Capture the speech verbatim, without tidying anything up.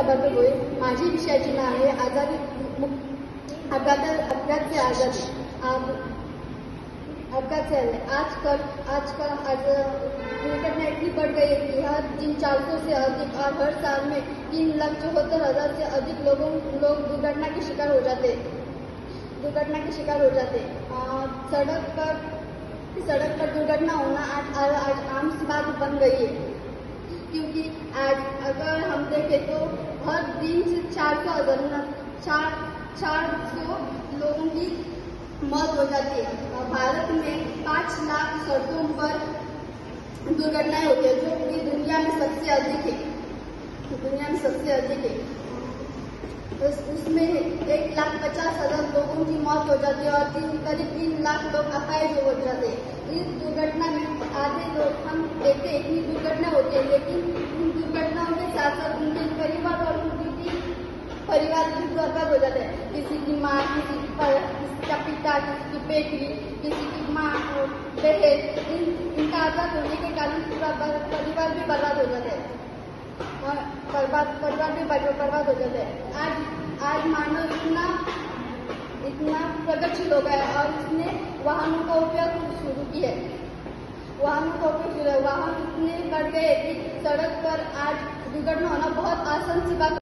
सभासद होय. माझी विषयाची नाव आहे आजादी अपघात अपघात से आजादी. अपघात से आजकल आजकल आज दुर्घटना इतनी बढ़ गई है कि हर दिन चार सौ से अधिक और हर साल में तीन लाख चौहत्तर हजार से अधिक लोगों लोग दुर्घटना के शिकार हो जाते दुर्घटना के शिकार हो जाते सड़क पर सड़क पर दुर्घटना होना आज आज आम सी बात बन गई है, क्योंकि आज अगर हम देखें तो हर दिन से चार सौ हजार चार चार सौ लोगों की मौत हो जाती है. भारत में पाँच लाख सड़कों पर दुर्घटनाएं होती है, जो पूरी दुनिया में सबसे अधिक है दुनिया में सबसे अधिक है. उस, उसमें एक लाख पचास हजार लोगों की मौत हो जाती है और तीन करीब तीन लाख लोग अपाहिज हो जाते हैं. इस दुर्घटना में आधे लोग हम देखते हैं इतनी दुर्घटना होती है, लेकिन उन दुर्घटनाओं के साथ साथ उनके परिवार और उनकी परिवार भी बर्बाद हो जाता है. किसी की माँ, किसी की किसी का पिता, किसी की बेटी, किसी की माँ, बहन, इन, इनका आजाद होने के कारण पूरा परिवार भी बर्बाद हो जाता है और बर्बाद परिवार भी बर्बाद हो जाता है. आज आज मानव इतना इतना प्रगतिशील हो गया है और इसने वाहनों का उपयोग शुरू किया है वाहनों का उपयोग शुरू है वाहन इतने बढ़ गए कि सड़क पर आज दुर्घटना होना बहुत आसान सी बात